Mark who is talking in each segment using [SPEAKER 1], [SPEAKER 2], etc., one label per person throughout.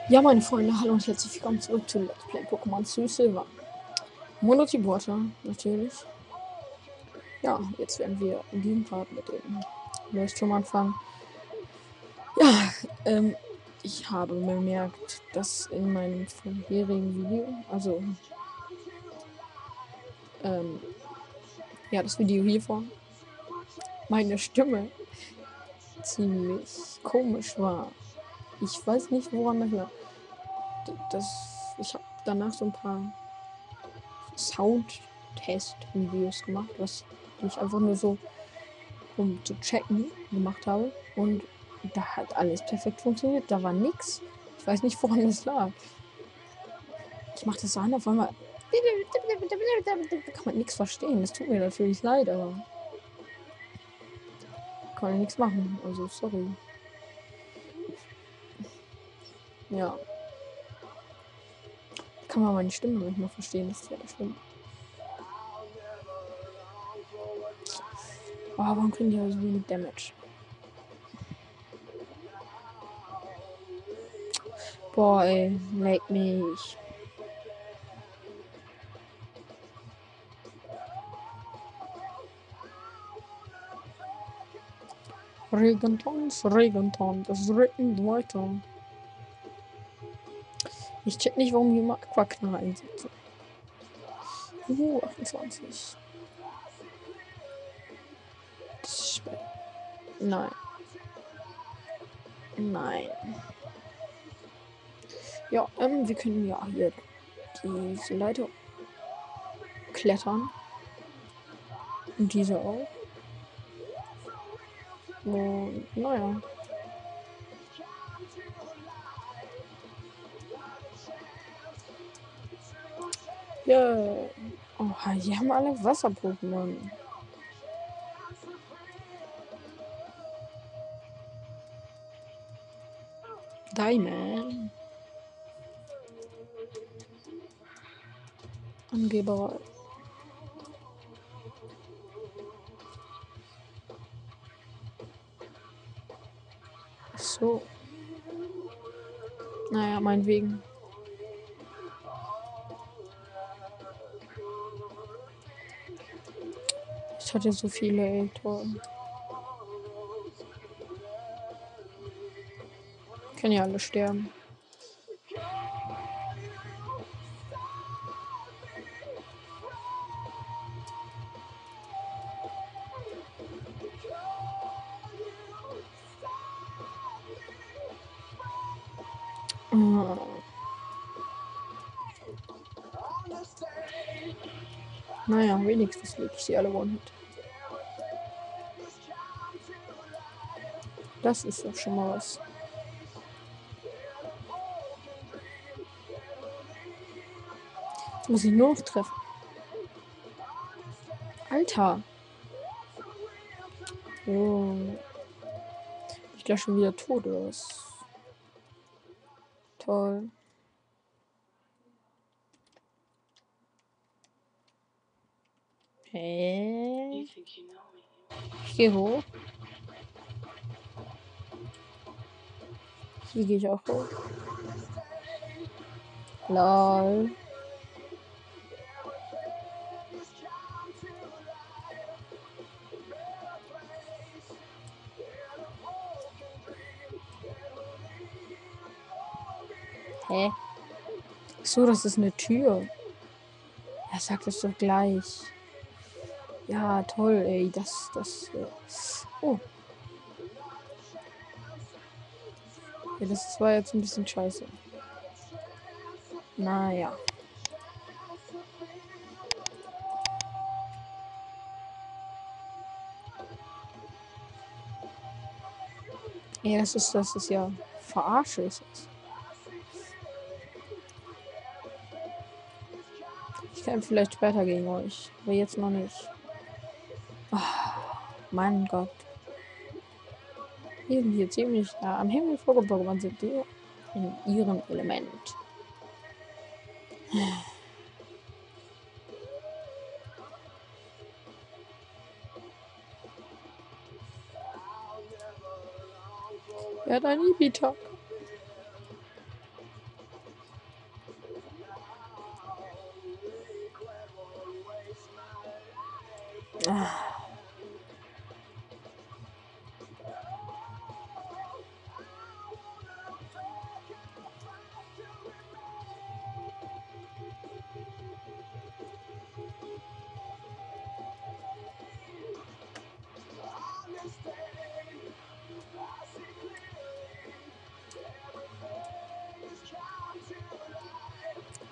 [SPEAKER 1] Ja, meine Freunde, hallo und herzlich willkommen zurück zu Let's Play Pokémon Soul Silver. Monotibota, natürlich. Ja, jetzt werden wir in diesem Part mit dem Leuchtturm anfangen. Ja, ich habe bemerkt, dass in meinem vorherigen Video, also, ja, das Video hiervor, meine Stimme ziemlich komisch war. Ich weiß nicht, woran das lag. Ich habe danach so ein paar Soundtest-Videos gemacht, die ich einfach nur so, um zu checken, gemacht habe. Und da hat alles perfekt funktioniert. Da war nix. Ich weiß nicht, woran das lag. Ich mache das so an, auf einmal kann man nichts verstehen. Das tut mir natürlich leid, aber kann ja nichts machen. Also, sorry. Ja. Kann man meine Stimme nicht mehr verstehen. Das ist ja das Schlimme. Oh, warum kriegen die aber so wenig Damage? Boah, ey, leck mich. Regentons, das regnet weiter. Ich check nicht, warum hier mal Aquaknarre einsetzen. 28. Nein. Nein. Ja, wir können ja hier diese Leiter klettern. Und diese auch. Und naja. Ja. Oh, hier haben alle Wasser-Pokémon. Diamond. Angeberei. Ach so. Naja, meinetwegen. Ich hatte so viele, ey, toll. Können ja alle sterben. Naja, wenigstens lege ich sie alle One-Hit. Das ist doch schon mal was. Jetzt muss ich nur noch treffen. Alter. Oh. Ich gleich schon wieder tot, oder was? Toll. Hä? Ich gehe hoch. Hier gehe ich auch hoch. Lol. Hä? So, das ist eine Tür. Er sagt es doch gleich. Ja, toll, ey. Oh. Ja, das war jetzt ein bisschen scheiße. Naja. Ja, das ist ja Verarsche ist das. Ich kämpfe vielleicht später gegen euch, aber jetzt noch nicht. Ah, mein Gott. Hier sind hier ziemlich nah am Himmel vorgeborgen sind die in ihrem Element. Er hat ein Ibitak.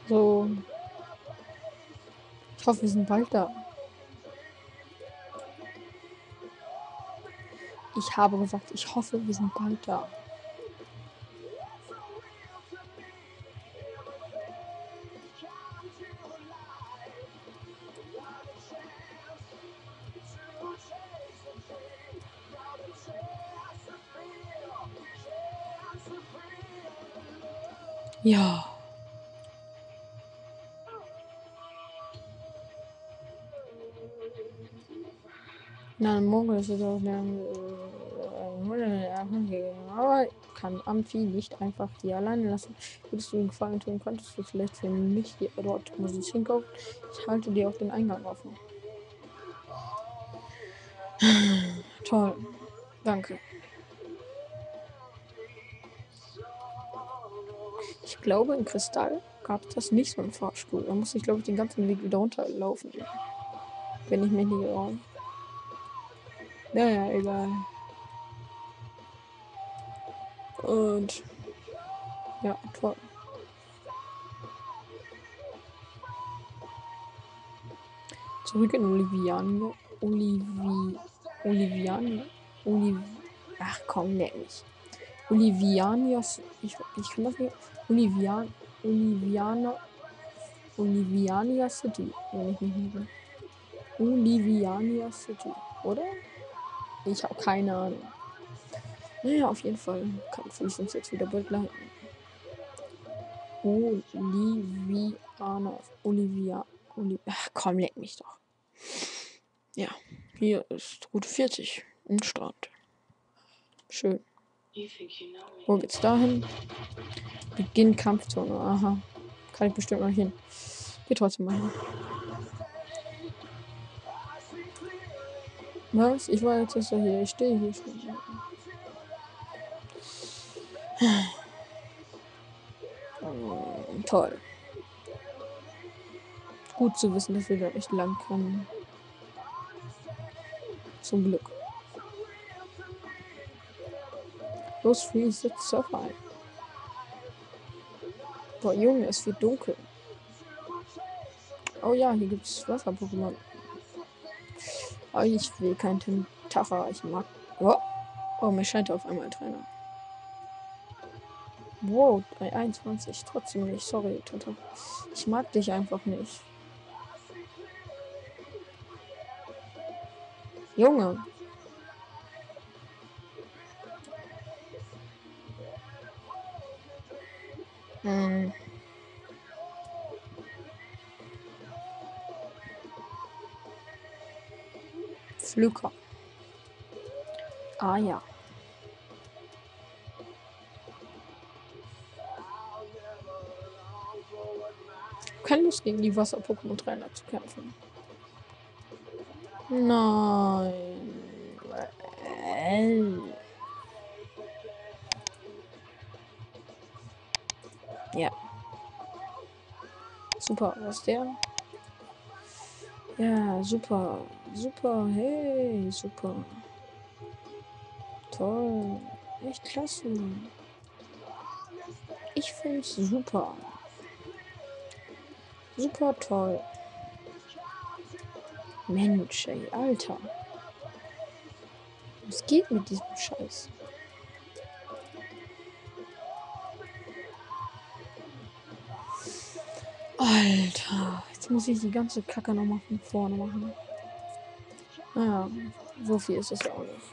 [SPEAKER 1] So, ich hoffe, wir sind bald da. Ich habe gesagt, ich hoffe, wir sind bald da. Ja. Na, morgen ist es auch aber kann Amphi nicht einfach hier alleine lassen. Würdest du einen Gefallen tun, könntest du vielleicht für mich hier dort Musik hinkaufen? Ich halte dir auch den Eingang offen. Toll. Danke. Ich glaube, in Kristall gab es das nicht so einen Fahrstuhl. Da muss ich, glaube ich, den ganzen Weg wieder runterlaufen. Wenn ich mich nicht irre. Naja, egal. Und ja, toll. Zurück in Oliviania. Oliviania. Ach komm, nenn mich. Olivianias. Ich kann das nicht. Oliviania City. Wenn ich mich nicht irre. Oliviania City. Oder? Ich habe keine Ahnung. Naja, auf jeden Fall kann fließend jetzt wieder bald leiten. Ach komm, leck mich doch. Ja, hier ist Route 40 im Strand. Schön. Wo geht's dahin? Beginn Kampfzone. Aha. Kann ich bestimmt noch hin. Geh trotzdem mal hin. Was? Ich war jetzt erst hier. Ich stehe hier schon. Toll. Gut zu wissen, dass wir da echt lang können. Zum Glück. Los, Free, setzt Surfer ein. Boah, Junge, es wird dunkel. Oh ja, hier gibt's Wasser-Pokémon. Aber ich will kein Tentacha. Ich mag. Oh, mir scheint auf einmal ein Trainer. Wow, 21. Trotzdem nicht. Sorry, Tentacha. Ich mag dich einfach nicht. Junge. Flücker. Ah ja. Keine Lust gegen die Wasser-Pokémon-Trainer zu kämpfen. Nein. Ja. Super, was ist der? Ja, super. Super, hey, super. Toll. Echt klasse. Ich find's super. Super toll. Mensch, ey, Alter. Was geht mit diesem Scheiß? Alter, jetzt muss ich die ganze Kacke nochmal von vorne machen. Naja, so viel ist es ja auch nicht.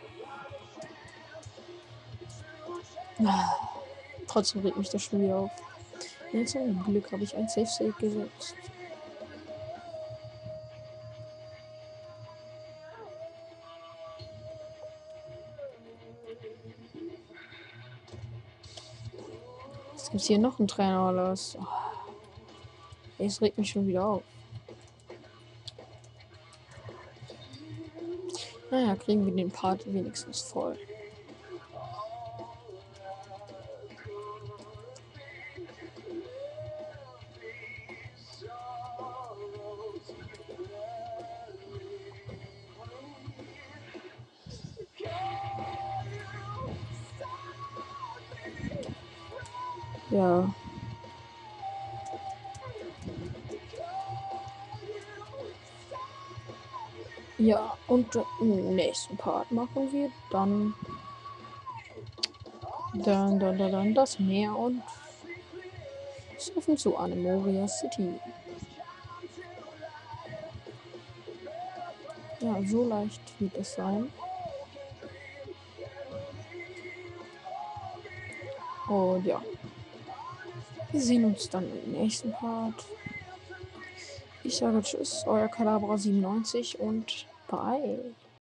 [SPEAKER 1] Trotzdem regt mich das schon wieder auf. Jetzt zum Glück habe ich ein Safe State gesetzt. Jetzt gibt es hier noch einen Trainer oder was? Es regt mich schon wieder auf. Naja, kriegen wir den Part wenigstens voll. Ja. Ja, und im nächsten Part machen wir dann das Meer und surfen zu Anemoria City. Ja, so leicht wird es sein. Und ja, wir sehen uns dann im nächsten Part. Ich sage Tschüss, euer Kalabra 97 und bye.